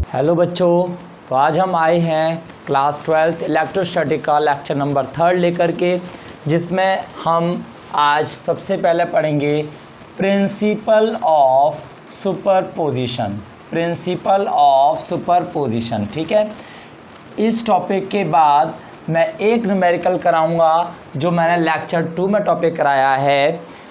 Hello बच्चों, तो आज हम आए हैं क्लास 12th इलेक्ट्रोस्टैटिक का लेक्चर नंबर 3 लेकर के, जिसमें हम आज सबसे पहले पढ़ेंगे principle of superposition. Principle of superposition, ठीक है। इस टॉपिक के बाद मैं एक न्यूमेरिकल कराऊंगा जो मैंने लेक्चर 2 में टॉपिक कराया है।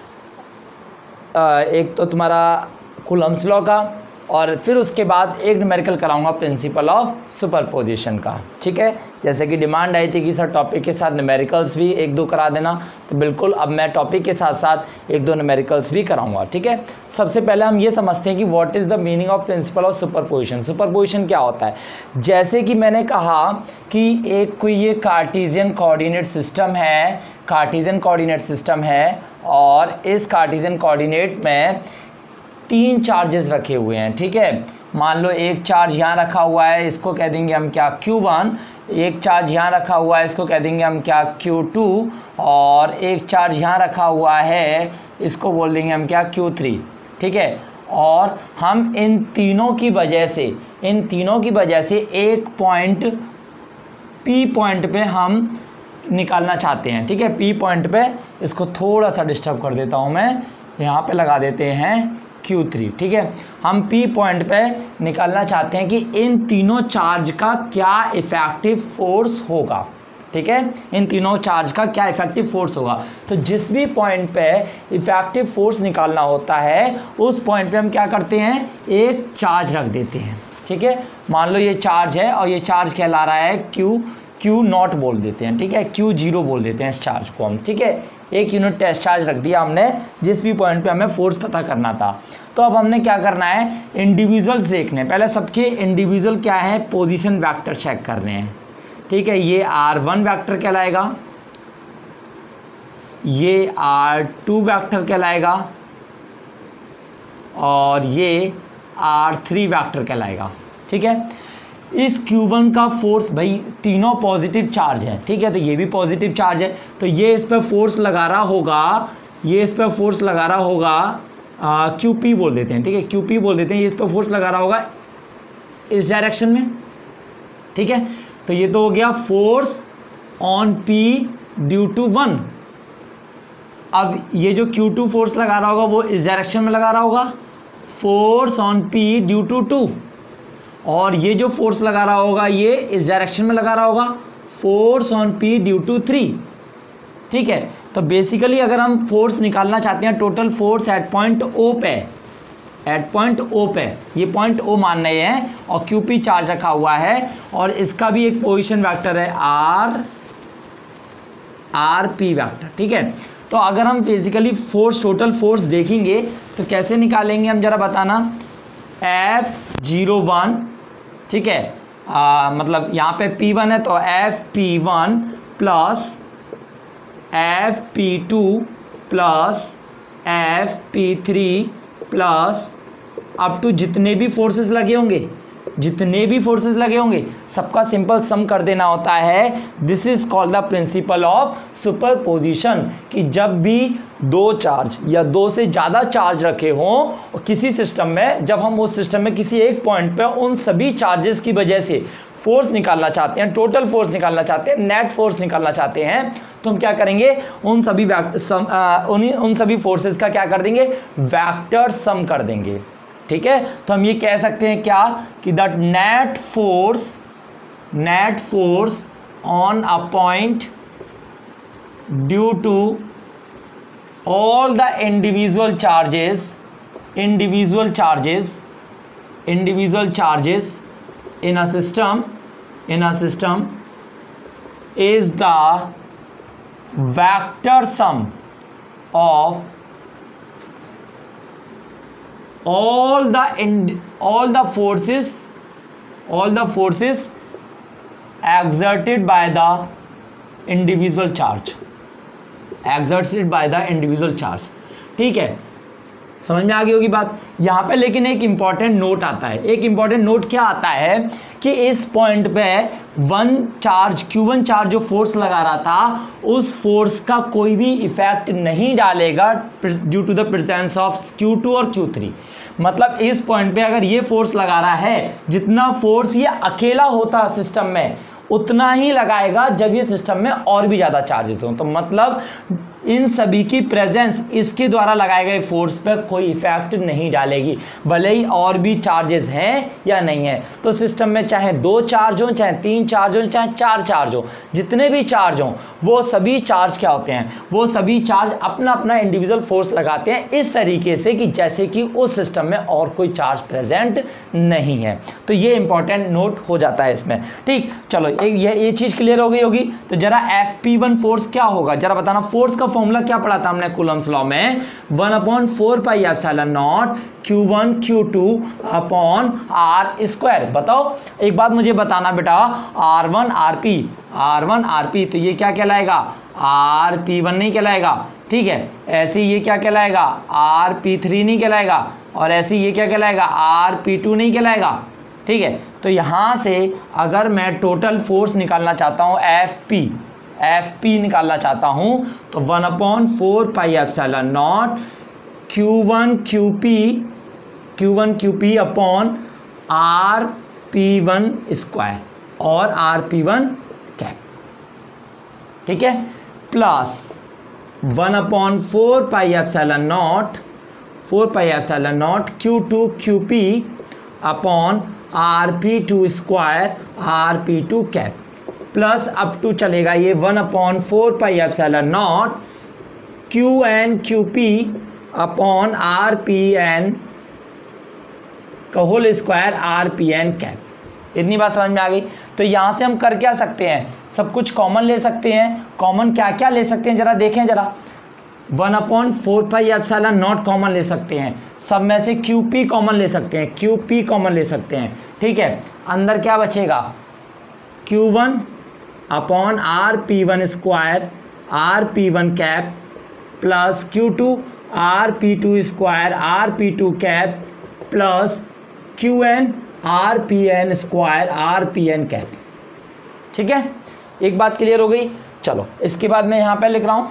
एक तो तुम्हारा कूलम्ब्स लॉ का, और फिर उसके बाद एक न्यूमेरिकल कराऊंगा प्रिंसिपल ऑफ सुपरपोजिशन का, ठीक है। जैसे कि डिमांड आई थी कि सर टॉपिक के साथ न्यूमेरिकल्स भी एक दो करा देना, तो बिल्कुल अब मैं टॉपिक के साथ साथ एक दो न्यूमेरिकल्स भी कराऊंगा, ठीक है। सबसे पहले हम ये समझते हैं कि what is the meaning of principle of superposition. Superposition क्या होता है? जैसे कि मैंने कहा कि एक कोई ये कार्टेशियन कोऑर्डिनेट सिस्टम है, कार्टेशियन कोऑर्डिनेट सिस्टम है, और इस कार्टेशियन कोऑर्डिनेट में 3 चार्जेस रखे हुए हैं, ठीक है। मान लो एक चार्ज यहाँ रखा हुआ है, इसको कह देंगे हम क्या, Q1। एक चार्ज यहाँ रखा हुआ है, इसको कह देंगे हम क्या, Q2। और एक चार्ज यहाँ रखा हुआ है, इसको बोल देंगे हम क्या, Q3, ठीक है। और हम इन तीनों की वजह से एक पॉइंट P पॉइंट पे हम निकालना चाहते हैं, ठीक है। P पॉइंट पे, इसको थोड़ा सा डिस्टर्ब कर देता हूँ मैं, यहाँ पे लगा देते हैं Q3, ठीक है। हम P पॉइंट पे निकालना चाहते हैं कि इन तीनों चार्ज का क्या इफेक्टिव फोर्स होगा, ठीक है। इन तीनों चार्ज का क्या इफेक्टिव फोर्स होगा। तो जिस भी पॉइंट पे इफेक्टिव फोर्स निकालना होता है, उस पॉइंट पे हम क्या करते हैं, एक चार्ज रख देते हैं, ठीक है। मान लो ये चार्ज है और ये चार्ज कहला रहा है Q0 बोल देते हैं, ठीक है। Q0 बोल देते हैं इस चार्ज को हम, ठीक है। एक यूनिट टेस्ट चार्ज रख दिया हमने जिस भी पॉइंट पे हमें फोर्स पता करना था। तो अब हमने क्या करना है, इंडिविजुअल्स देखने हैं। पहले सबके इंडिविजुअल क्या है, पोजीशन वेक्टर चेक कर रहे हैं, ठीक है। ये R1 वेक्टर कहलाएगा, ये R2 वेक्टर कहलाएगा, और ये R3 वेक्टर कहलाएगा, ठीक है। इस Q1 का फोर्स, भाई तीनों पॉजिटिव चार्ज है, ठीक है। तो ये भी पॉजिटिव चार्ज है, तो ये इस पर फोर्स लगा रहा होगा, ये इस पर फोर्स लगा रहा होगा, QP बोल देते हैं, ठीक है। QP बोल देते हैं, ये इस पर फोर्स लगा रहा होगा इस डायरेक्शन में, ठीक है। तो ये तो हो गया force on P due to 1। अब ये जो Q2 फोर्स लगा रहा होगा वो इस डायरेक्शन में लगा रहा होगा, force on P due to 2। और ये जो फोर्स लगा रहा होगा ये इस डायरेक्शन में लगा रहा होगा, force on P due to 3, ठीक है। तो बेसिकली अगर हम फोर्स निकालना चाहते हैं, total force at point O पे, ये पॉइंट O मान रहे हैं, और QP चार्ज रखा हुआ है, और इसका भी एक पोजीशन वेक्टर है RP वेक्टर, ठीक है। तो अगर हम बेसिकली फोर्स, टोटल फोर्स देखेंगे तो कैसे निकालेंगे हम, जरा बताना। F01, ठीक है, मतलब यहाँ पे P1 है, तो FP1 plus FP2 plus FP3 plus up to जितने भी फोर्सेस लगे होंगे सबका सिंपल सम कर देना होता है। This is called the principle of superposition, कि जब भी दो चार्ज या दो से ज़्यादा चार्ज रखे हों किसी सिस्टम में, जब हम उस सिस्टम में किसी एक पॉइंट पे उन सभी चार्जेस की वजह से फोर्स निकालना चाहते हैं, टोटल फोर्स निकालना चाहते हैं, नेट फोर्स निकालना चाहते हैं, तो हम क्या करेंगे, उन सभी फोर्सेस का क्या कर देंगे, वेक्टर सम कर देंगे, ठीक है। तो हम ये कह सकते हैं क्या, कि that net force on a point due to all the individual charges in a system is the vector sum of all the forces exerted by the individual charge, ठीक है। समझ में आ गई होगी बात यहाँ पे। लेकिन एक इंपॉर्टेंट नोट आता है, एक इंपॉर्टेंट नोट क्या आता है कि इस पॉइंट पे Q1 चार्ज जो फोर्स लगा रहा था उस फोर्स का कोई भी इफेक्ट नहीं डालेगा due to the presence of Q2 और Q3। मतलब इस पॉइंट पे अगर ये फोर्स लगा रहा है, जितना फोर्स ये अकेला होता है सिस्टम में उतना ही लगाएगा जब ये सिस्टम में और भी ज़्यादा चार्जेस हों। तो मतलब इन सभी की प्रेजेंस इसके द्वारा लगाए गए फोर्स पर कोई इफेक्ट नहीं डालेगी, भले ही और भी चार्जेस हैं या नहीं है। तो सिस्टम में चाहे 2 चार्ज हो, चाहे 3 चार्ज हो, चाहे 4 चार्ज हो, जितने भी चार्ज हों वो सभी चार्ज क्या होते हैं, वो सभी चार्ज अपना अपना इंडिविजुअल फोर्स लगाते हैं इस तरीके से कि जैसे कि उस सिस्टम में और कोई चार्ज प्रेजेंट नहीं है। तो ये इंपॉर्टेंट नोट हो जाता है इसमें। ठीक, चलो ये चीज़ क्लियर हो गई होगी। तो जरा FP1 फोर्स क्या होगा जरा बताना। फोर्स का फॉर्मूला क्या पढ़ा था हमने कूलम्स लॉ में, 1/4πε0 Q1 Q2 अपॉन R²। बताओ एक बात मुझे बताना बेटा, R1 RP तो ये क्या कहलाएगा, RP1 नहीं कहलाएगा। ठीक है, ऐसे ये क्या कहलाएगा, RP3 नहीं कहलाएगा, और ऐसे ये क्या कहलाएगा, RP2 नहीं कहलाएगा। ठीक है, तो यहाँ से अगर मैं टोटल फोर्स निकालना चाहता हूँ FP निकालना चाहता हूँ तो 1/4πε0 Q1 QP अपॉन RP1² और RP1 कैप। ठीक है, plus 1/4πε0 Q2 QP upon RP2² RP2 cap, plus up to चलेगा ये 1/4πε0 QN QP अपॉन RPN का होल स्क्वायर RPN कैप। इतनी बात समझ में आ गई। तो यहाँ से हम कर क्या सकते हैं, सब कुछ कॉमन ले सकते हैं। कॉमन क्या क्या ले सकते हैं जरा देखें जरा, 1/4πε0 कॉमन ले सकते हैं, सब में से QP कॉमन ले सकते हैं, QP कॉमन ले सकते हैं। ठीक है, अंदर क्या बचेगा, Q1 upon RP1² RP1 cap plus Q2 RP2² RP2 cap plus QN RPN² RPN cap. ठीक है, एक बात क्लियर हो गई। चलो इसके बाद मैं यहाँ पे लिख रहा हूँ,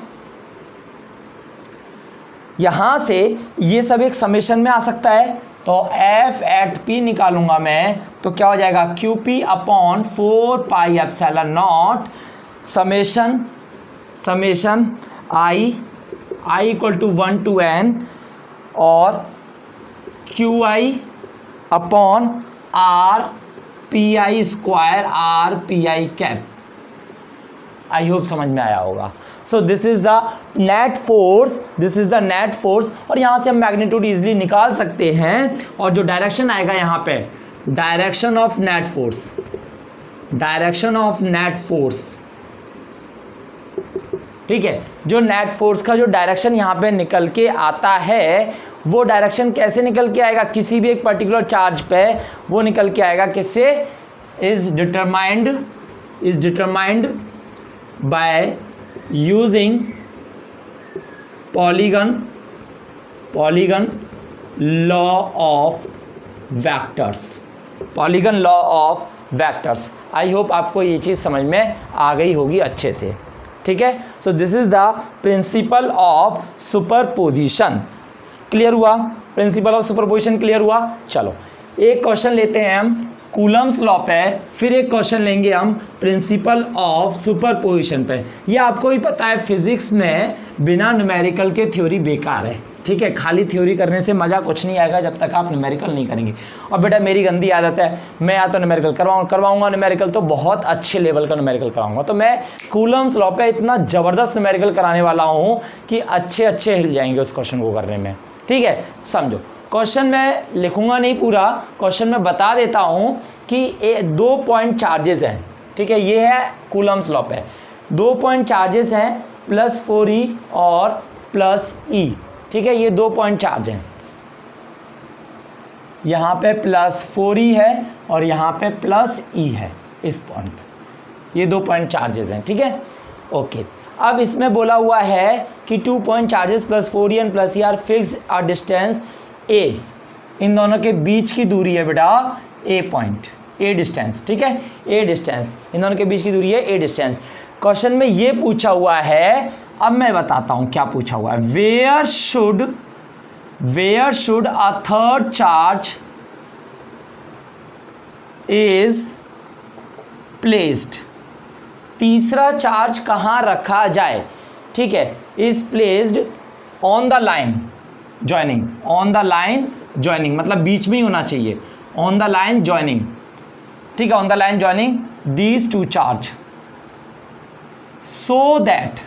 यहाँ से ये सब एक समेशन में आ सकता है। तो F@P निकालूंगा मैं तो क्या हो जाएगा, QP upon 4πε0 summation I equal to 1 to N और QI upon RPI² RPI cap. I hope समझ में आया होगा। So this is the net force, और यहाँ से हम मैग्नीट्यूड इजीली निकाल सकते हैं। और जो डायरेक्शन आएगा यहाँ पे, डायरेक्शन ऑफ नेट फोर्स, ठीक है, जो नेट फोर्स का जो डायरेक्शन यहाँ पे निकल के आता है वो डायरेक्शन कैसे निकल के आएगा, किसी भी एक पर्टिकुलर चार्ज पे वो निकल के आएगा किससे, is determined by using polygon law of vectors। I hope आपको ये चीज़ समझ में आ गई होगी अच्छे से। ठीक है, so this is the principle of superposition. Clear हुआ, प्रिंसिपल ऑफ सुपरपोजिशन क्लियर हुआ। चलो एक क्वेश्चन लेते हैं हम कूलम्स लॉ पे, फिर एक क्वेश्चन लेंगे हम प्रिंसिपल ऑफ सुपरपोजिशन पे। ये आपको भी पता है फिजिक्स में बिना न्यूमेरिकल के थ्योरी बेकार है। ठीक है, खाली थ्योरी करने से मज़ा कुछ नहीं आएगा जब तक आप न्यूमेरिकल नहीं करेंगे। और बेटा मेरी गंदी आदत है, मैं या तो न्यूमेरिकल करवाऊंगा न्यूमेरिकल तो बहुत अच्छे लेवल का न्यूमेरिकल कराऊंगा। तो मैं कूलम्स लॉ पे इतना ज़बरदस्त न्यूमेरिकल कराने वाला हूँ कि अच्छे हिल जाएंगे उस क्वेश्चन को करने में। ठीक है, समझो क्वेश्चन मैं लिखूंगा नहीं पूरा, क्वेश्चन मैं बता देता हूं कि 2 पॉइंट चार्जेस हैं। ठीक है, ये है कूलम्स लॉ पे, 2 पॉइंट चार्जेस हैं +4E और +E। ठीक है, ये 2 पॉइंट चार्ज हैं, यहाँ पे +4E है और यहाँ पे +E है इस पॉइंट पे, ये 2 पॉइंट चार्जेस हैं। ठीक है, ओके अब इसमें बोला हुआ है कि 2 point charges plus 4en plus are fixed a distance a, इन दोनों के बीच की दूरी है बेटा ए पॉइंट, ए डिस्टेंस, ठीक है, ए डिस्टेंस, इन दोनों के बीच की दूरी है ए डिस्टेंस। क्वेश्चन में ये पूछा हुआ है, अब मैं बताता हूं क्या पूछा हुआ है। Where should a third charge is placed, तीसरा चार्ज कहां रखा जाए, ठीक है, is placed on the line joining, on the line joining मतलब बीच में ही होना चाहिए, ऑन द लाइन ज्वाइनिंग, ठीक है, on the line joining these two charge, so that,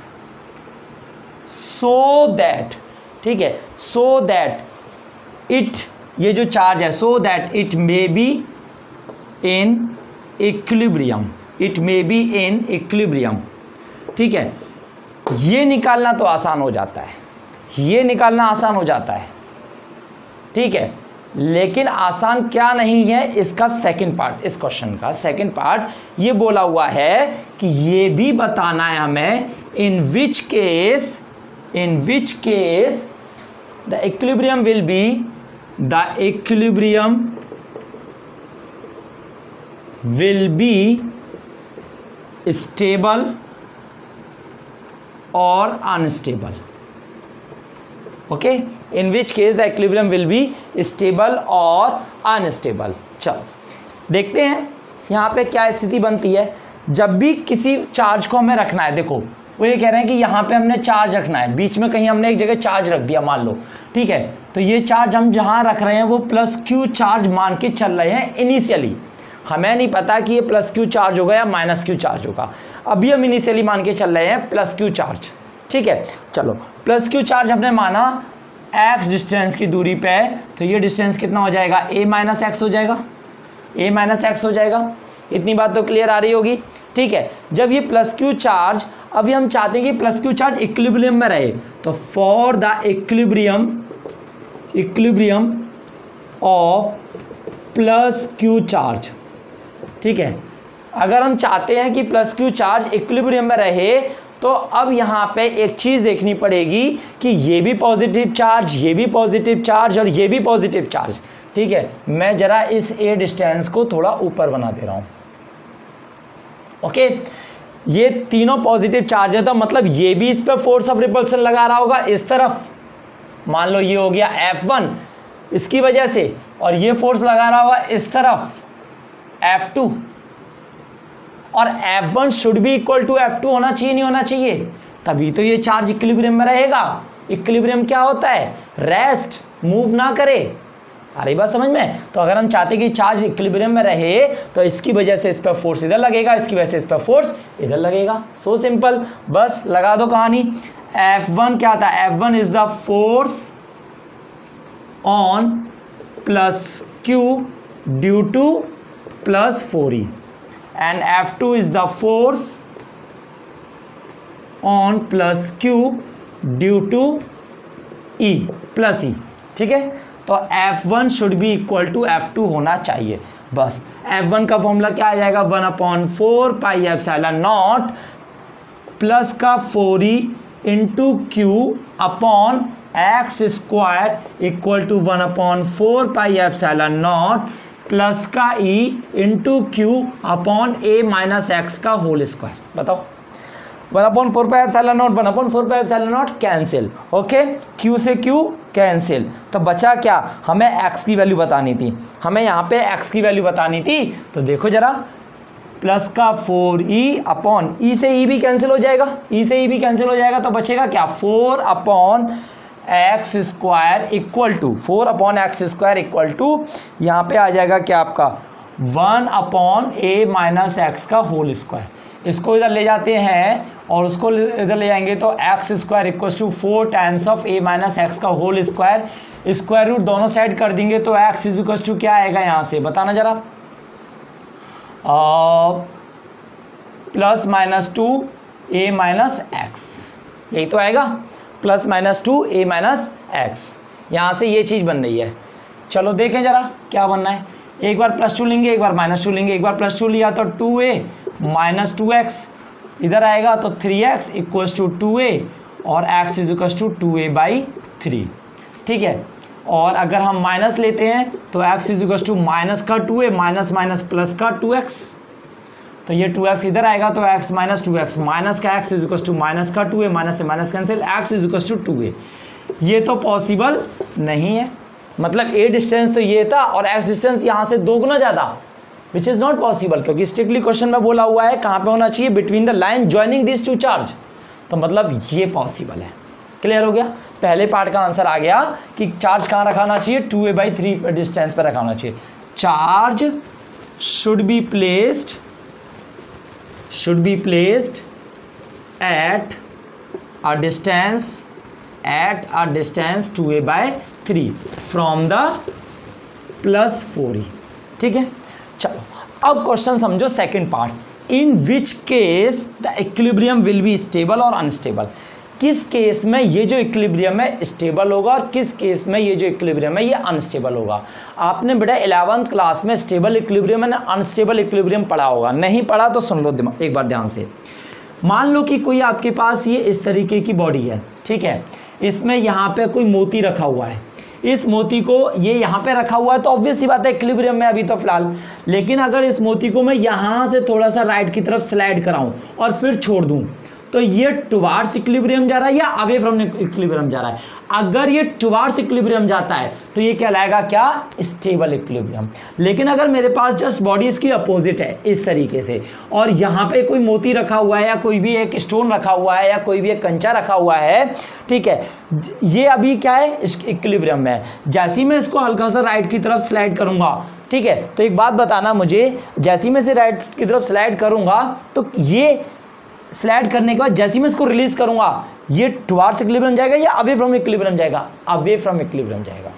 ठीक है, सो दैट इट, ये जो चार्ज है, so that it may be in equilibrium, it may be in equilibrium, ठीक है। ये निकालना तो आसान हो जाता है, ये निकालना आसान हो जाता है, ठीक है, लेकिन आसान क्या नहीं है, इसका सेकंड पार्ट, इस क्वेश्चन का सेकंड पार्ट ये बोला हुआ है कि ये भी बताना है हमें in which case the equilibrium will be, the equilibrium will be stable और unstable, okay, in which case the equilibrium will be stable और अनस्टेबल। चलो देखते हैं यहाँ पे क्या स्थिति बनती है जब भी किसी चार्ज को हमें रखना है। देखो वो ये कह रहे हैं कि यहाँ पे हमने चार्ज रखना है, बीच में कहीं हमने एक जगह चार्ज रख दिया मान लो, ठीक है, तो ये चार्ज हम जहाँ रख रहे हैं वो प्लस क्यू चार्ज मान के चल रहे हैं इनिशियली, हमें नहीं पता कि ये प्लस क्यू चार्ज होगा या माइनस क्यू चार्ज होगा, अभी हम इनिशियली मान के चल रहे हैं प्लस क्यू चार्ज, ठीक है। चलो प्लस क्यू चार्ज हमने माना x डिस्टेंस की दूरी पे, तो ये डिस्टेंस कितना हो जाएगा, a माइनस एक्स हो जाएगा, a माइनस एक्स हो जाएगा, इतनी बात तो क्लियर आ रही होगी, ठीक है। जब ये प्लस क्यू चार्ज, अभी हम चाहते हैं कि प्लस क्यू चार्ज इक्विलिब्रियम में रहे, तो for the equilibrium of plus Q charge, ठीक है, अगर हम चाहते हैं कि प्लस क्यू चार्ज इक्विलिब्रियम में रहे, तो अब यहाँ पे एक चीज़ देखनी पड़ेगी कि ये भी पॉजिटिव चार्ज, ये भी पॉजिटिव चार्ज और ये भी पॉजिटिव चार्ज, ठीक है। मैं जरा इस ए डिस्टेंस को थोड़ा ऊपर बना दे रहा हूँ, ओके, ये तीनों पॉजिटिव चार्ज है, तो मतलब ये भी इस पर फोर्स ऑफ रिपल्सन लगा रहा होगा इस तरफ, मान लो ये हो गया F1 इसकी वजह से, और ये फोर्स लगा रहा होगा इस तरफ F2, और F1 should be equal to F2 होना चाहिए, नहीं होना चाहिए, तभी तो ये चार्ज इक्विलिब्रियम में रहेगा। इक्विलिब्रियम क्या होता है, रेस्ट, मूव ना करे, आ रही बात समझ में। तो अगर हम चाहते कि चार्ज इक्विलिब्रियम में रहे, तो इसकी वजह से इस पर फोर्स इधर लगेगा, इसकी वजह से इस पर फोर्स इधर लगेगा, सो सिंपल, बस लगा दो कहानी। F1 क्या था, F1 is the force on plus Q due to plus 4e, and F2 is the force on plus Q due to E plus E, ठीक है। तो F1 should be equal to F2 होना चाहिए, बस। F1 का formula क्या आ जाएगा, 1/4 पाई एप्सिलॉन नॉट प्लस का 4e into Q upon x square equal to 1/4 pi epsilon naught plus का e into Q upon a minus x का होल स्क्वायर। बताओ 1/4 pi epsilon naught, 1/4 pi epsilon naught cancel, okay, q से q cancel, तो बचा क्या, हमें x की value बतानी थी, हमें यहाँ पे x की वैल्यू बतानी थी, तो देखो जरा, प्लस का 4e अपॉन e से e भी कैंसिल हो जाएगा, e से e भी कैंसिल हो जाएगा, तो बचेगा क्या, 4 upon x square equal to 4 upon x square equal to, यहाँ पे आ जाएगा क्या आपका 1 अपॉन a माइनस एक्स का होल स्क्वायर। इसको इधर ले जाते हैं और उसको इधर ले जाएंगे, तो x square equal to 4 times of a minus x का होल स्क्वायर, स्क्वायर रूट दोनों साइड कर देंगे, तो x इज इक्वल टू क्या आएगा यहाँ से, बताना जरा, plus minus 2a minus x, यही तो आएगा, plus minus 2a minus x, यहाँ से ये चीज़ बन रही है। चलो देखें जरा क्या बनना है, एक बार +2 लेंगे, एक बार -2 लेंगे, एक बार +2 लिया तो 2a माइनस 2x इधर आएगा तो 3x इक्वल्स टू 2a और x is equals to 2a/3, ठीक है। और अगर हम माइनस लेते हैं तो x is equals to minus का 2a माइनस माइनस प्लस का 2x, तो ये 2x इधर आएगा तो x माइनस 2x माइनस का x is equals to minus का 2a, माइनस से minus cancel, x is equals to 2a। ये तो पॉसिबल नहीं है, मतलब a डिस्टेंस तो ये था और x डिस्टेंस यहाँ से 2 गुना ज़्यादा, विच इज़ नॉट पॉसिबल, क्योंकि स्ट्रिक्टली क्वेश्चन में बोला हुआ है कहाँ पे होना चाहिए, between the line joining this two charge, तो मतलब ये पॉसिबल है। क्लियर हो गया, पहले पार्ट का आंसर आ गया कि चार्ज कहाँ रखाना चाहिए, 2a/3 डिस्टेंस पर रखाना चाहिए। Charge should be placed at a distance 2a/3 from the +4e, ठीक है। चलो अब क्वेश्चन समझो second part, in which case the equilibrium will be stable और अनस्टेबल। किस केस में ये जो इक्विलिब्रियम है स्टेबल होगा और किस केस में ये जो इक्विलिब्रियम है ये अनस्टेबल होगा। आपने बेटा 11th क्लास में stable equilibrium and unstable equilibrium पढ़ा होगा, नहीं पढ़ा तो सुन लो दिमाग एक बार ध्यान से। मान लो कि कोई आपके पास ये इस तरीके की बॉडी है, ठीक है, इसमें यहाँ पे कोई मोती रखा हुआ है, इस मोती को ये यहाँ पे रखा हुआ है तो ऑब्वियस सी बात है इक्विलिब्रियम में अभी तो फिलहाल। लेकिन अगर इस मोती को मैं यहाँ से थोड़ा सा राइट की तरफ स्लाइड कराऊं और फिर छोड़ दूं तो ये टुवार्ड्स इक्विलिब्रियम जा रहा है या अवे फ्रॉम इक्विलिब्रियम जा रहा है। अगर ये टुवार्ड्स इक्विलिब्रियम जाता है तो ये कहलाएगा क्या, स्टेबल इक्विलिब्रियम। लेकिन अगर मेरे पास जस्ट बॉडी इसकी अपोजिट है इस तरीके से और यहाँ पे कोई मोती रखा हुआ है या कोई भी एक स्टोन रखा हुआ है या कोई भी एक कंचा रखा हुआ है, ठीक है, ये अभी क्या है, इक्विलिब्रियम में है। जैसे ही मैं इसको हल्का सा राइट की तरफ स्लाइड करूँगा, ठीक है, तो एक बात बताना मुझे, जैसे ही मैं इसे राइट की तरफ स्लाइड करूँगा तो ये स्लाइड करने के बाद जैसे ही मैं इसको रिलीज करूंगा ये टुवार्ड्स इक्विलिब्रियम जाएगा या अवे फ्रॉम इक्विलिब्रियम जाएगा, अवे फ्रॉम इक्विलिब्रियम जाएगा।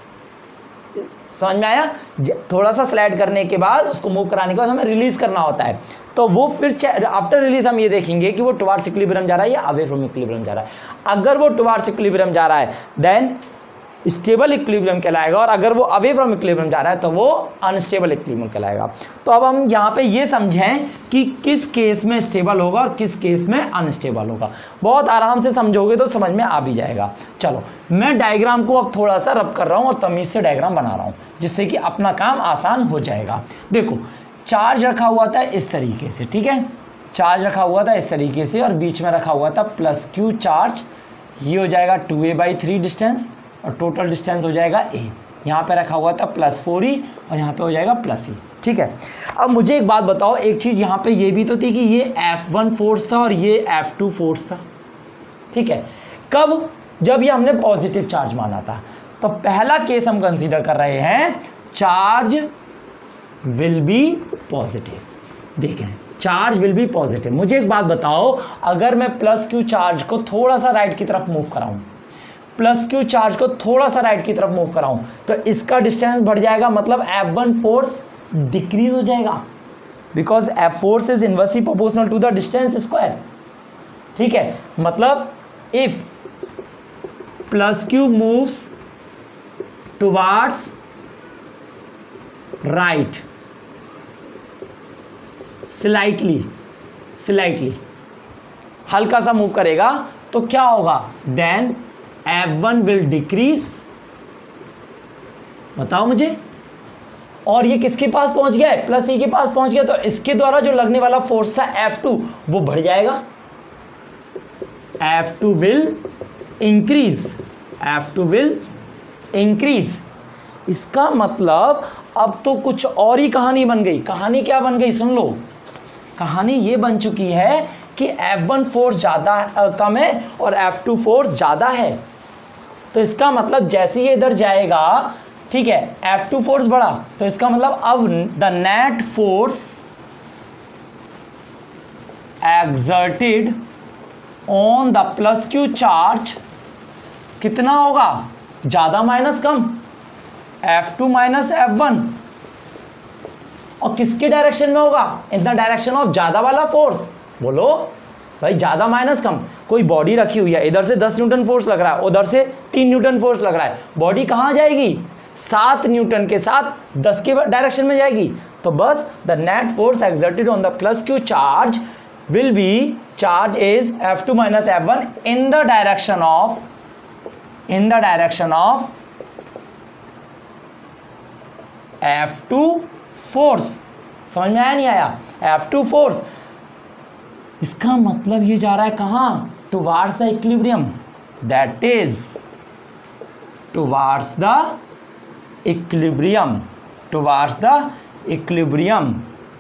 समझ में आया, थोड़ा सा स्लाइड करने के बाद उसको मूव कराने के बाद हमें रिलीज करना होता है, तो वो फिर आफ्टर रिलीज हम ये देखेंगे कि वो टुवार्ड्स इक्विलिब्रियम जा रहा है या अवे फ्रॉम इक्विलिब्रियम जा रहा है। अगर वो टुवार्ड्स इक्विलिब्रियम जा रहा है देन स्टेबल इक्विलिब्रियम कहलाएगा और अगर वो अवे फ्रॉम इक्विलिब्रियम जा रहा है तो वो अनस्टेबल इक्विलिब्रियम कहलाएगा। तो अब हम यहाँ पे ये समझें कि किस केस में स्टेबल होगा और किस केस में अनस्टेबल होगा। बहुत आराम से समझोगे तो समझ में आ भी जाएगा। चलो मैं डायग्राम को अब थोड़ा सा रब कर रहा हूँ और तमीज़ से डायग्राम बना रहा हूँ जिससे कि अपना काम आसान हो जाएगा। देखो चार्ज रखा हुआ था इस तरीके से, ठीक है, चार्ज रखा हुआ था इस तरीके से और बीच में रखा हुआ था +q चार्ज, ये हो जाएगा 2a/3 डिस्टेंस और टोटल डिस्टेंस हो जाएगा a। यहाँ पे रखा हुआ था +4e और यहाँ पे हो जाएगा +e, ठीक है। अब मुझे एक बात बताओ, एक चीज़ यहाँ पे ये भी तो थी कि ये F1 फोर्स था और ये F2 फोर्स था, ठीक है। कब, जब ये हमने पॉजिटिव चार्ज माना था। तो पहला केस हम कंसीडर कर रहे हैं चार्ज विल बी पॉजिटिव। देखें चार्ज विल बी पॉजिटिव। मुझे एक बात बताओ, अगर मैं +q चार्ज को थोड़ा सा राइट की तरफ मूव कराऊं, +q चार्ज को थोड़ा सा राइट की तरफ मूव कराऊं तो इसका डिस्टेंस बढ़ जाएगा, मतलब F1 फोर्स डिक्रीज हो जाएगा because F force is inversely proportional to the distance square, ठीक है। मतलब if +q moves towards right slightly हल्का सा मूव करेगा तो क्या होगा, देन F1 विल डिक्रीज। बताओ मुझे, और ये किसके पास पहुंच गया है, +e के पास पहुंच गया, तो इसके द्वारा जो लगने वाला फोर्स था F2 वो बढ़ जाएगा, F2 विल इंक्रीज। इसका मतलब अब तो कुछ और ही कहानी बन गई। कहानी क्या बन गई, सुन लो। कहानी ये बन चुकी है कि F1 फोर्स ज़्यादा कम है और F2 फोर्स ज़्यादा है। तो इसका मतलब जैसे ये इधर जाएगा, ठीक है, F2 फोर्स बढ़ा तो इसका मतलब अब the net force exerted on the +q charge कितना होगा, ज़्यादा माइनस कम, F2 माइनस F1, और किसके डायरेक्शन में होगा, इन द डायरेक्शन ऑफ ज़्यादा वाला फोर्स। बोलो भाई, ज़्यादा माइनस कम। कोई बॉडी रखी हुई है, इधर से 10 न्यूटन फोर्स लग रहा है, उधर से 3 न्यूटन फोर्स लग रहा है, बॉडी कहाँ जाएगी, 7 न्यूटन के साथ 10 के डायरेक्शन में जाएगी। तो बस the net force exerted on the +q charge will be charge is F2 minus F1 in the direction of F2 force। समझ में आया नहीं आया? F2 force, इसका मतलब ये जा रहा है कहाँ? Towards the equilibrium, that is towards the equilibrium,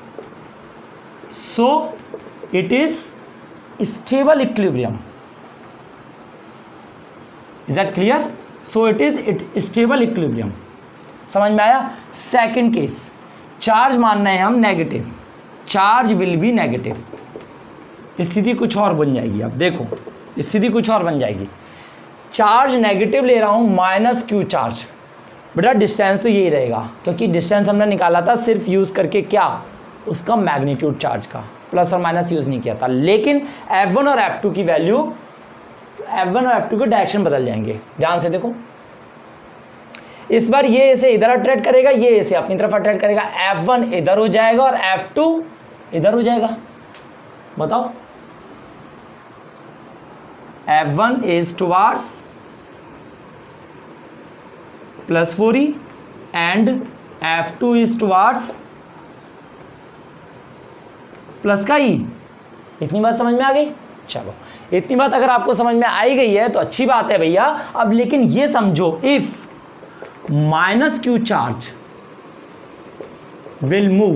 so it is stable equilibrium. Is that clear? So it is stable equilibrium. समझ में आया? सेकंड केस, चार्ज मान रहे हैं हम negative, charge will be negative. स्थिति कुछ और बन जाएगी। अब देखो स्थिति कुछ और बन जाएगी। चार्ज नेगेटिव ले रहा हूं, माइनस क्यू चार्ज। बेटा डिस्टेंस तो यही रहेगा, क्योंकि डिस्टेंस हमने निकाला था सिर्फ यूज़ करके क्या, उसका मैग्नीट्यूड चार्ज का, प्लस और माइनस यूज़ नहीं किया था। लेकिन F1 और F2 की वैल्यू, F1 और F2 के डायरेक्शन बदल जाएंगे। ध्यान से देखो, इस बार ये इसे इधर अट्रैक्ट करेगा, ये इसे अपनी तरफ अट्रैक्ट करेगा। F1 इधर हो जाएगा और F2 इधर हो जाएगा। बताओ, F1 is towards plus 4e and F2 is towards plus का ई। इतनी बात समझ में आ गई? चलो, इतनी बात अगर आपको समझ में आई गई है तो अच्छी बात है भैया। अब लेकिन ये समझो, if minus q charge will move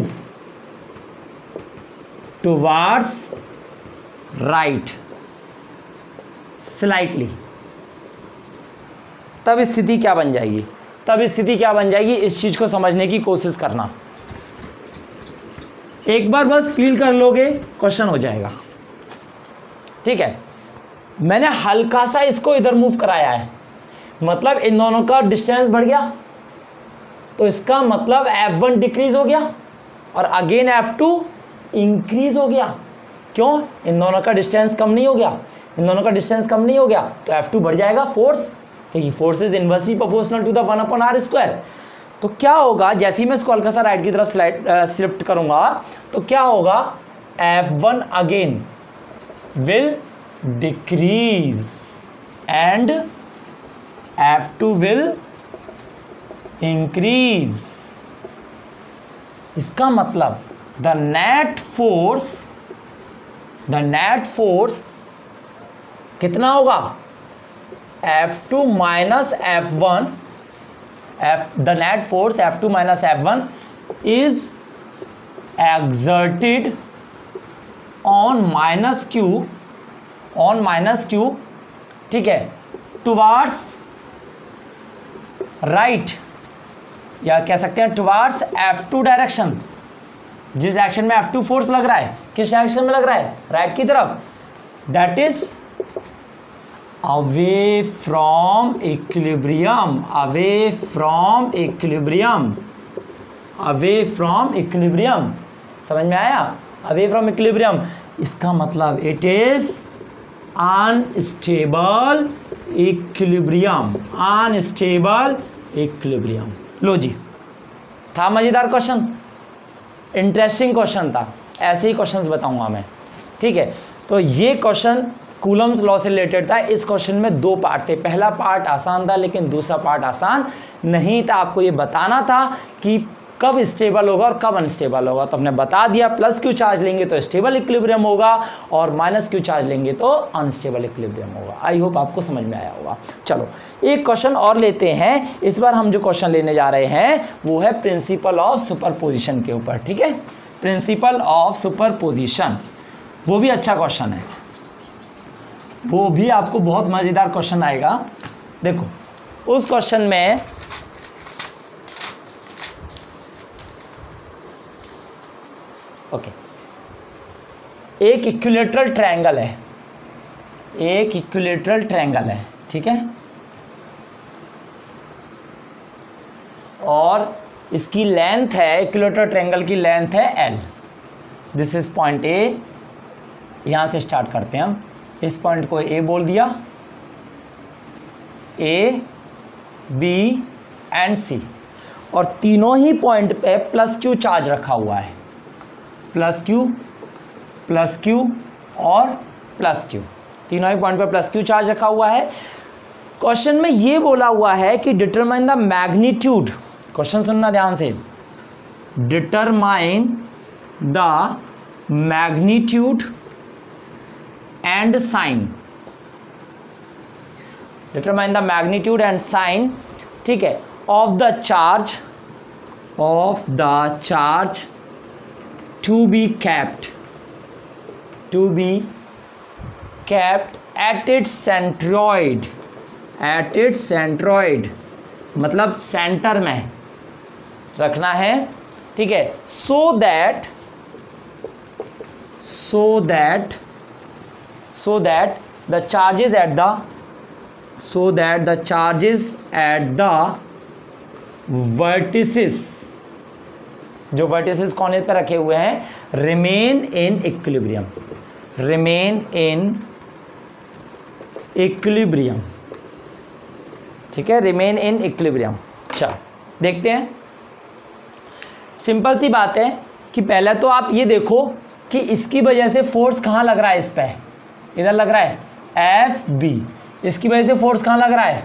towards right slightly, तब स्थिति क्या बन जाएगी? इस चीज को समझने की कोशिश करना। एक बार बस फील कर लोगे, क्वेश्चन हो जाएगा। ठीक है, मैंने हल्का सा इसको इधर मूव कराया है, मतलब इन दोनों का डिस्टेंस बढ़ गया, तो इसका मतलब F1 डिक्रीज हो गया और अगेन F2 इंक्रीज हो गया। क्यों? इन दोनों का डिस्टेंस कम नहीं हो गया, तो F2 बढ़ जाएगा फोर्स, क्योंकि force is inversely proportional to the 1/r²। तो क्या होगा, जैसे ही मैं इसको हल्का सा राइट की तरफ शिफ्ट करूंगा तो क्या होगा, F1 again will decrease and F2 will increase. इसका मतलब द नेट फोर्स कितना होगा? F2 minus F1, the net force F2 minus F1 is exerted on minus Q, ठीक है, towards right, या कह सकते हैं towards F2 डायरेक्शन। जिस डायरेक्शन में F2 फोर्स लग रहा है, किस डायरेक्शन में लग रहा है? राइट की तरफ, that is away from equilibrium। समझ में आया? away from equilibrium, इसका मतलब it is unstable equilibrium। लो जी, था मजेदार क्वेश्चन, इंटरेस्टिंग क्वेश्चन था। ऐसे ही क्वेश्चंस बताऊंगा मैं। ठीक है, तो ये क्वेश्चन कूलम्स लॉ से रिलेटेड था। इस क्वेश्चन में दो पार्ट थे, पहला पार्ट आसान था लेकिन दूसरा पार्ट आसान नहीं था। आपको ये बताना था कि कब स्टेबल होगा और कब अनस्टेबल होगा, तो हमने बता दिया। प्लस क्यू चार्ज लेंगे तो स्टेबल इक्विलिब्रियम होगा और माइनस क्यू चार्ज लेंगे तो अनस्टेबल इक्विलिब्रियम होगा। आई होप आपको समझ में आया होगा। चलो एक क्वेश्चन और लेते हैं। इस बार हम जो क्वेश्चन लेने जा रहे हैं वो है प्रिंसिपल ऑफ सुपरपोजिशन के ऊपर। ठीक है, प्रिंसिपल ऑफ सुपरपोजिशन, वो भी अच्छा क्वेश्चन है, वो भी आपको बहुत मजेदार क्वेश्चन आएगा। देखो उस क्वेश्चन में ओके, एक इक्विलेटरल ट्रायंगल है, ठीक है, और इसकी लेंथ है, इक्विलेटरल ट्रायंगल की लेंथ है L। This is point A, यहां से स्टार्ट करते हैं हम। इस पॉइंट को A बोल दिया, A, B एंड C, और तीनों ही पॉइंट पे प्लस Q चार्ज रखा हुआ है। प्लस Q और प्लस क्यू, तीनों ही पॉइंट पर प्लस क्यू चार्ज रखा हुआ है। क्वेश्चन में ये बोला हुआ है कि डिटरमाइन द मैग्नीट्यूड, क्वेश्चन सुनना ध्यान से, determine the magnitude and sign, determine the magnitude and sign, ठीक है, of the charge to be kept at its centroid, मतलब सेंटर में रखना है, ठीक है, so that the charges at the vertices, जो वर्टिसेस कॉर्नर पे रखे हुए हैं, remain in equilibrium, ठीक है, remain in equilibrium। अच्छा देखते हैं, सिंपल सी बात है कि पहले तो आप ये देखो कि इसकी वजह से फोर्स कहाँ लग रहा है, इस पे इधर लग रहा है FB, इसकी वजह से फोर्स कहाँ लग रहा है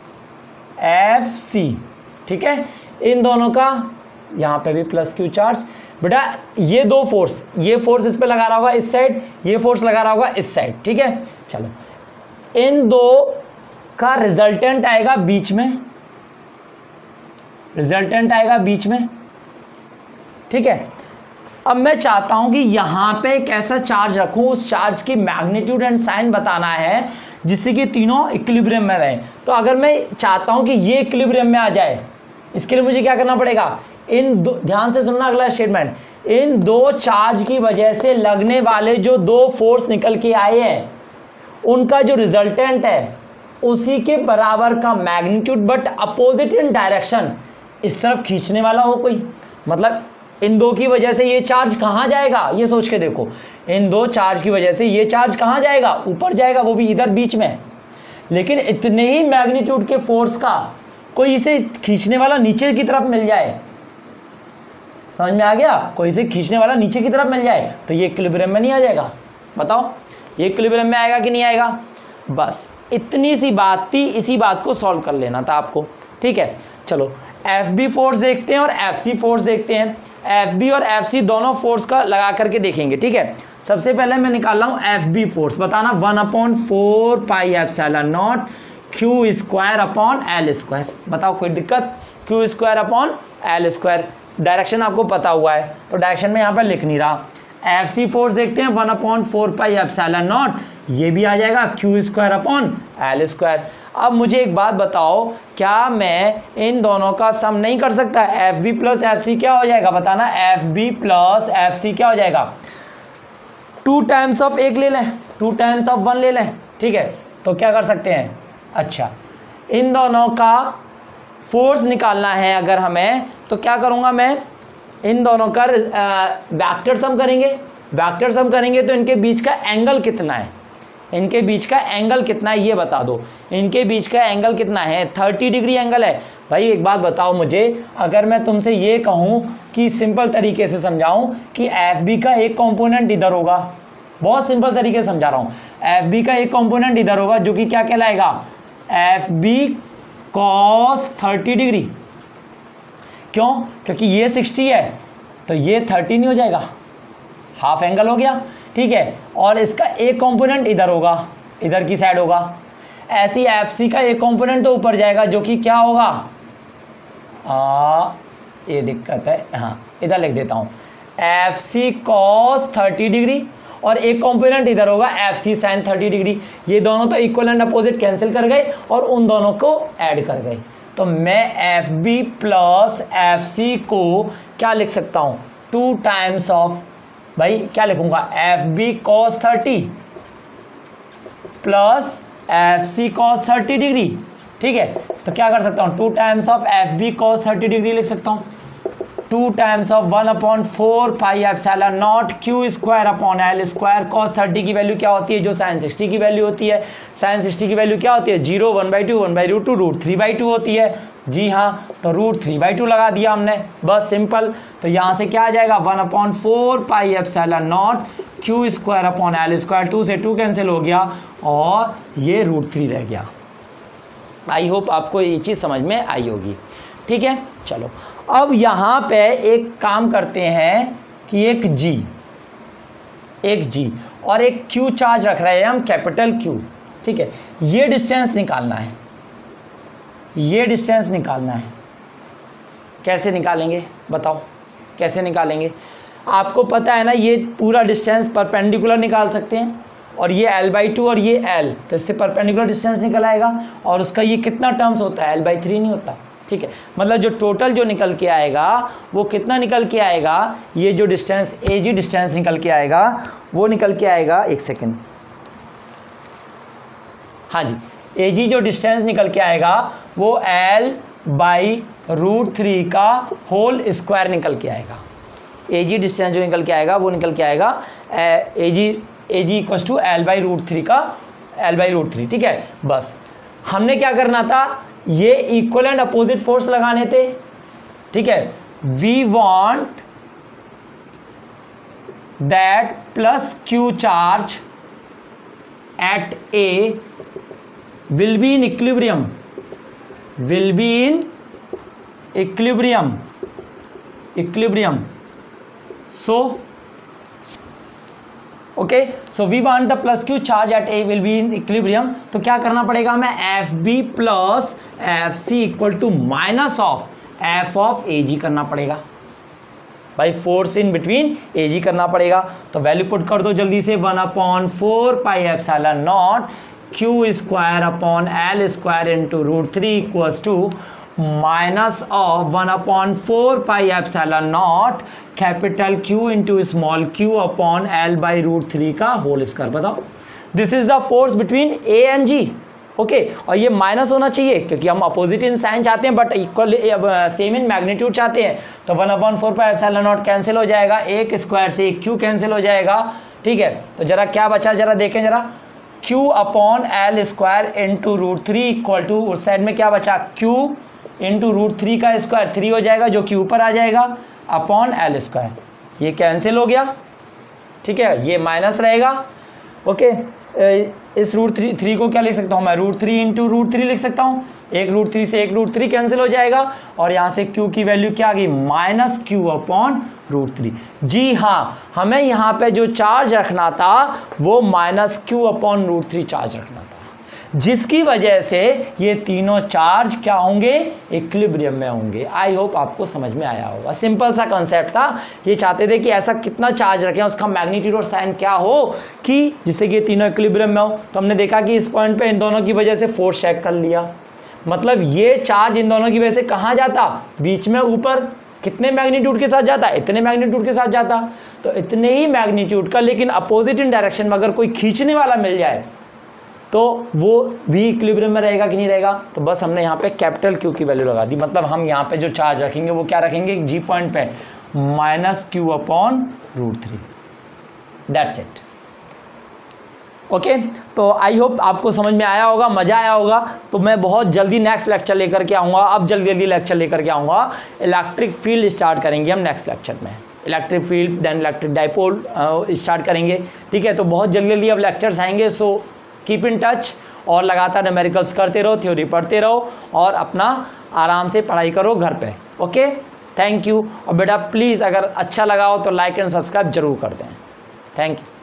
FC, ठीक है, इन दोनों का यहाँ पे भी प्लस क्यू चार्ज। बेटा ये दो फोर्स, ये फोर्स इस पे लगा रहा होगा इस साइड, ये फोर्स लगा रहा होगा इस साइड, ठीक है। चलो इन दो का रिजल्टेंट आएगा बीच में, ठीक है। अब मैं चाहता हूं कि यहां पे एक ऐसा चार्ज रखूं, उस चार्ज की मैग्नीट्यूड एंड साइन बताना है जिससे कि तीनों इक्विलिब्रियम में रहें। तो अगर मैं चाहता हूं कि ये इक्विलिब्रियम में आ जाए, इसके लिए मुझे क्या करना पड़ेगा, इन दो, ध्यान से सुनना अगला स्टेटमेंट, इन दो चार्ज की वजह से लगने वाले जो दो फोर्स निकल के आए हैं उनका जो रिजल्टेंट है उसी के बराबर का magnitude but opposite in direction, इस तरफ खींचने वाला हो कोई, मतलब इन दो की वजह से ये चार्ज कहाँ जाएगा, ये सोच के देखो, इन दो चार्ज की वजह से ये चार्ज कहाँ जाएगा, ऊपर जाएगा, वो भी इधर बीच में। लेकिन इतने ही मैग्नीट्यूड के फोर्स का कोई इसे खींचने वाला नीचे की तरफ मिल जाए, समझ में आ गया, कोई इसे खींचने वाला नीचे की तरफ मिल जाए तो ये इक्विलिब्रियम में नहीं आ जाएगा। बताओ ये इक्विलिब्रियम में आएगा कि नहीं आएगा। बस इतनी सी बात थी, इसी बात को सॉल्व कर लेना था आपको, ठीक है। चलो FB फोर्स देखते हैं और FC फोर्स देखते हैं। FB और FC दोनों फोर्स का लगा करके देखेंगे, ठीक है। सबसे पहले मैं निकाल रहा हूँ FB फोर्स, बताना 1/4 pi epsilon naught Q square upon L square. बताओ कोई दिक्कत, Q square upon L square, direction आपको पता हुआ है तो डायरेक्शन में यहाँ पर लिख नहीं रहा। FC फोर्स देखते हैं 1/4 पाई एप्सिलॉन नॉट, ये भी आ जाएगा Q square upon L square. अब मुझे एक बात बताओ, क्या मैं इन दोनों का सम नहीं कर सकता, FB प्लस FC क्या हो जाएगा, बताना, FB प्लस FC क्या हो जाएगा, 2 टाइम्स ऑफ एक ले लें, 2 टाइम्स ऑफ 1 ले लें, ठीक है। तो क्या कर सकते हैं, अच्छा इन दोनों का फोर्स निकालना है अगर हमें, तो क्या करूँगा मैं, इन दोनों का वेक्टर सम करेंगे, वेक्टर सम करेंगे तो इनके बीच का एंगल कितना है, इनके बीच का एंगल कितना है ये बता दो, इनके बीच का एंगल कितना है, 30 डिग्री एंगल है। भाई एक बात बताओ मुझे, अगर मैं तुमसे ये कहूँ कि सिंपल तरीके से समझाऊँ कि FB का एक कंपोनेंट इधर होगा, बहुत सिंपल तरीके से समझा रहा हूँ, FB का एक कंपोनेंट इधर होगा जो कि क्या कहलाएगा, FB cos 30 डिग्री, क्यों, क्योंकि ये 60 है तो ये 30 नहीं हो जाएगा, हाफ एंगल हो गया, ठीक है। और इसका एक कंपोनेंट इधर होगा, इधर की साइड होगा, ऐसी FC का एक कंपोनेंट तो ऊपर जाएगा जो कि क्या होगा, ये दिक्कत है, हाँ इधर लिख देता हूँ, FC cos 30 डिग्री और एक कंपोनेंट इधर होगा FC sin 30 डिग्री। ये दोनों तो इक्वल एंड अपोजिट कैंसिल कर गए और उन दोनों को ऐड कर गए, तो मैं FB प्लस FC को क्या लिख सकता हूँ, 2 टाइम्स ऑफ, भाई क्या लिखूंगा, FB cos 30 plus FC cos 30 degree, ठीक है। तो क्या कर सकता हूँ, 2 times of FB cos 30 degree लिख सकता हूँ, 2 times of 1/4 pi epsilon naught q square upon L square. cos 30 की वैल्यू क्या होती है, जो sin 60 की वैल्यू होती है। sin 60 की वैल्यू क्या होती है, 0, 1/2, 1/√2, √3/2 होती है। जी हाँ, तो √3/2 लगा दिया हमने, बस सिंपल। तो यहाँ से क्या आ जाएगा, 1/4 pi epsilon naught q square upon L square. 2 से 2 कैंसिल हो गया और ये √3 रह गया। आई होप आपको ये चीज़ समझ में आई होगी। ठीक है, चलो अब यहाँ पे एक काम करते हैं कि एक G और एक Q चार्ज रख रहे हैं हम, कैपिटल Q। ठीक है, ये डिस्टेंस निकालना है, ये डिस्टेंस निकालना है। कैसे निकालेंगे बताओ, कैसे निकालेंगे? आपको पता है ना, ये पूरा डिस्टेंस परपेंडिकुलर निकाल सकते हैं, और ये L/2 और ये L, तो इससे परपेंडिकुलर डिस्टेंस निकल आएगा। और उसका ये कितना टर्म्स होता है, L/3 नहीं होता। ठीक है, मतलब जो टोटल जो निकल के आएगा वो कितना निकल के आएगा, ये जो डिस्टेंस AG डिस्टेंस निकल के आएगा वो निकल के आएगा, एक सेकेंड, हाँ जी, AG जो डिस्टेंस निकल के आएगा वो L/√3 का होल स्क्वायर निकल के आएगा। AG डिस्टेंस जो निकल के आएगा वो निकल के आएगा AG इक्वल्स टू L/√3 का L/√3। ठीक है, बस हमने क्या करना था, ये इक्वल एंड अपोजिट फोर्स लगाने थे। ठीक है, we want that plus Q charge at A will be in equilibrium, will be in equilibrium. So okay, so we want the plus Q charge at A will be in equilibrium. तो क्या करना पड़ेगा हमें, FB plus FC equal to minus of F of AG करना पड़ेगा भाई, force in between AG करना पड़ेगा। तो वैल्यू पुट कर दो जल्दी से, 1/4 pi epsilon naught Q square upon L square into √3 equals to minus of 1/4 pi epsilon naught capital Q into small q अपॉन L/√3 का होल स्क्वायर। बताओ, this is the force between A and G। Okay, और ये minus होना चाहिए क्योंकि हम opposite in sign चाहते हैं but equal same in magnitude चाहते हैं। तो 1/4 पाई एप्सिलॉन नॉट कैंसिल हो जाएगा, एक स्क्वायर से एक Q कैंसिल हो जाएगा। ठीक है, तो जरा क्या बचा, जरा देखें जरा, Q अपॉन L square into √3 equal to, उस साइड में क्या बचा, Q इंटू √3 का स्क्वायर 3 हो जाएगा जो कि ऊपर आ जाएगा, अपॉन L स्क्वायर, ये कैंसिल हो गया। ठीक है, ये माइनस रहेगा। ओके, इस √3 को क्या लिख सकता हूँ मैं, √3 इंटू √3 लिख सकता हूँ, एक √3 से एक √3 कैंसिल हो जाएगा और यहाँ से Q की वैल्यू क्या आ गई, माइनस Q अपॉन √3। जी हाँ, हमें यहाँ पे जो चार्ज रखना था वो माइनस Q अपॉन √3 चार्ज रखना था, जिसकी वजह से ये तीनों चार्ज क्या होंगे, इक्विलिब्रियम में होंगे। आई होप आपको समझ में आया होगा, सिंपल सा कॉन्सेप्ट था। ये चाहते थे कि ऐसा कितना चार्ज रखें, उसका मैग्नीट्यूड और साइन क्या हो कि जिससे कि ये तीनों इक्विलिब्रियम में हो। तो हमने देखा कि इस पॉइंट पे इन दोनों की वजह से फोर्स चेक कर लिया, मतलब ये चार्ज इन दोनों की वजह से कहाँ जाता, बीच में ऊपर, कितने मैग्नीट्यूड के साथ जाता, इतने मैग्नीट्यूड के साथ जाता। तो इतने ही मैग्नीट्यूड का, लेकिन अपोजिट इन डायरेक्शन में अगर कोई खींचने वाला मिल जाए तो वो भी इक्विलिब्रियम में रहेगा कि नहीं रहेगा। तो बस हमने यहाँ पे कैपिटल Q की वैल्यू लगा दी, मतलब हम यहाँ पे जो चार्ज रखेंगे वो क्या रखेंगे, G पॉइंट पे माइनस Q अपॉन √3, दैट्स इट। ओके, तो आई होप आपको समझ में आया होगा, मज़ा आया होगा। तो मैं बहुत जल्दी नेक्स्ट लेक्चर लेकर के आऊँगा, अब जल्दी लेक्चर लेकर के आऊँगा। इलेक्ट्रिक फील्ड स्टार्ट करेंगे हम नेक्स्ट लेक्चर में, electric field then electric dipole start करेंगे। ठीक है, तो बहुत जल्दी अब लेक्चर्स आएंगे, सो कीप इन टच और लगातार न्यूमेरिकल्स करते रहो, थ्योरी पढ़ते रहो और अपना आराम से पढ़ाई करो घर पे। Okay, thank you. और बेटा प्लीज़ अगर अच्छा लगा हो तो लाइक एंड सब्सक्राइब जरूर कर दें। Thank you.